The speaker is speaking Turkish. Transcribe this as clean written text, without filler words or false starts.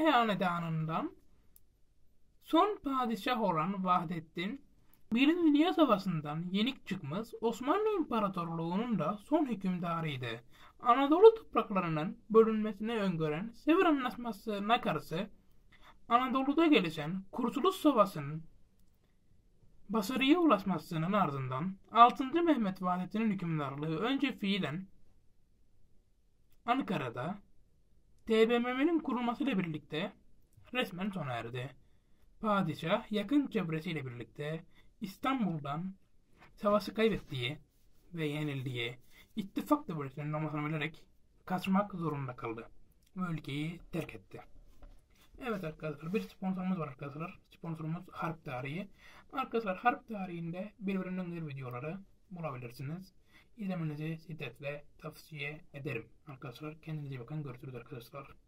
hanedanından son padişah olan Vahdettin, Birinci Dünya Savaşı'ndan yenik çıkmış Osmanlı İmparatorluğu'nun da son hükümdarıydı. Anadolu topraklarının bölünmesine öngören Sevr Anlaşması'na karşı Anadolu'da gelişen Kurtuluş Savaşı'nın başarıya ulaşmasının ardından 6. Mehmet Vahdettin'in hükümdarlığı önce fiilen Ankara'da TBMM'nin kurulmasıyla birlikte resmen sona erdi. Padişah yakın çevresiyle birlikte İstanbul'dan savaşı kaybettiği ve yenildiği ittifak devletlerinin olmasını bilerek kaçmak zorunda kaldı. Ve ülkeyi terk etti. Evet arkadaşlar, bir sponsorumuz var arkadaşlar. Sponsorumuz Harp Tarihi. Arkadaşlar, Harp Tarihi'nde birbirinden güzel videoları bulabilirsiniz. İzlemenizi şiddetle tavsiye ederim. Arkadaşlar kendinize bakın. Görüşürüz arkadaşlar.